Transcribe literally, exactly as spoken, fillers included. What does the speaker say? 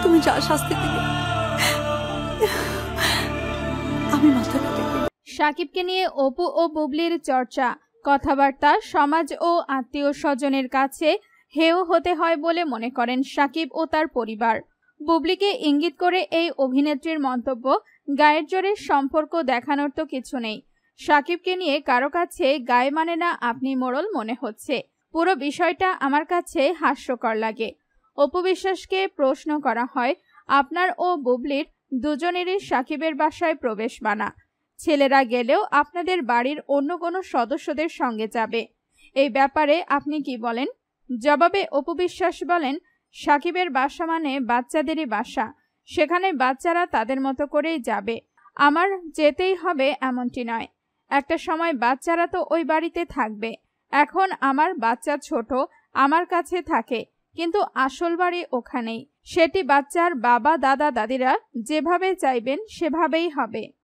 তুমি যা শাস্তি দিবে আমি মাথা পেতে। সাকিবকে নিয়ে অপু ও বুবলির চর্চা, কথাবার্তা সমাজ ও আত্মীয় স্বজনের কাছে হেয় হতে হয় বলে মনে করেন সাকিব ও তার পরিবার। বুবলিকে ইঙ্গিত করে এই অভিনেত্রীর মন্তব্য, গায়ের জোরে সম্পর্ক দেখানোর তো কিছু নেই। সাকিবকে নিয়ে কারো কাছে গায়ে মানে না আপনি মোড়ল মনে হচ্ছে। পুরো বিষয়টা আমার কাছে হাস্যকর লাগে। অপু বিশ্বাসকে প্রশ্ন করা হয়, আপনার ও বুবলির দুজনেরই সাকিবের বাসায় প্রবেশ মানা, ছেলেরা গেলেও আপনাদের বাড়ির অন্য কোনো সদস্যদের সঙ্গে যাবে, এই ব্যাপারে আপনি কি বলেন? জবাবে অপু বিশ্বাস বলেন, সাকিবের বাসা মানে বাচ্চাদেরই বাসা, সেখানে বাচ্চারা তাদের মতো করেই যাবে, আমার যেতেই হবে এমনটি নয়। একটা সময় বাচ্চারা তো ওই বাড়িতে থাকবে। এখন আমার বাচ্চা ছোট, আমার কাছে থাকে, কিন্তু আসল বাড়ি ওখানেই। সেটি বাচ্চার বাবা দাদা দাদিরা যেভাবে চাইবেন সেভাবেই হবে।